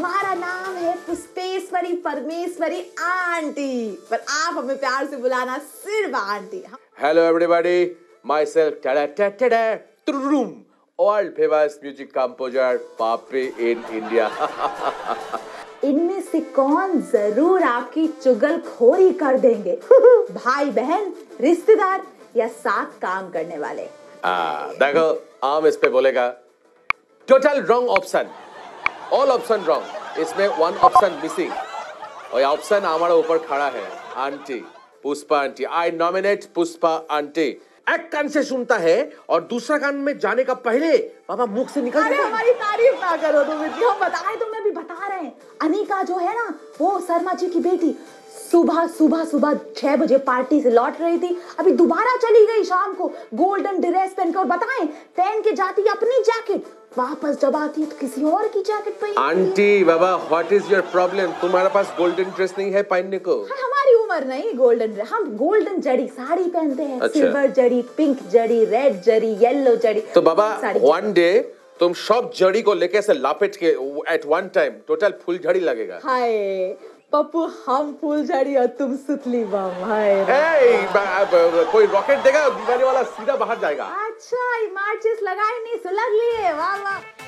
हमारा नाम है पुष्पेश्वरी परमेश्वरी आंटी, पर आप हमें प्यार से बुलाना सिर्फ aunty. Hello everybody, myself world famous music composer Papi in India. इनमें से कौन जरूर आपकी चुगलखोरी कर देंगे? भाई बहन, रिश्तेदार या साथ काम करने वाले? देखो, आम इस पे बोलेगा total wrong option, all option wrong, इसमें वन ऑप्शन मिसिंग। और ये ऑप्शन हमारे ऊपर खड़ा है, aunty, Pushpa aunty. I nominate Pushpa aunty. एक कान से सुनता है और दूसरा कान में जाने का पहले बाबा मुख से निकल जाता है। हमारी तारीफ ना करो तुम इतनी, हम बताएं तुम्हें भी बता रहे हैं। अनिका जो है ना, वो शर्मा जी की बेटी, सुबह 6 बजे पार्टी से लौट रही थी, अभी दोबारा चली गई शाम को गोल्डन ड्रेस पहनकर। और बताएं, पहन के जाती है अपनी जैकेट, वापस जब आती है तो किसी और की जैकेट पहनती है। आंटी बाबा, व्हाट इज योर प्रॉब्लम? तुम्हारे पास गोल्डन ड्रेस नहीं है पहनने को? हमारी उम्र नहीं गोल्डन ड्रेस, हम गोल्डन जड़ी साड़ी पहनते हैं। अच्छा। सिल्वर जड़ी, पिंक जड़ी, रेड जड़ी, येलो जड़ी। तो बाबा वन डे तुम सब जड़ी को लेके से लापेट के at one time total full झड़ी लगेगा। हाय पप्पू, हम फुल झड़ी और तुम सुतली बम। हाय कोई रॉकेट देगा, दीवाने वाला सीधा बाहर जाएगा। अच्छा, माचिस लगाई नहीं, सुलग लिए। वाह वाह।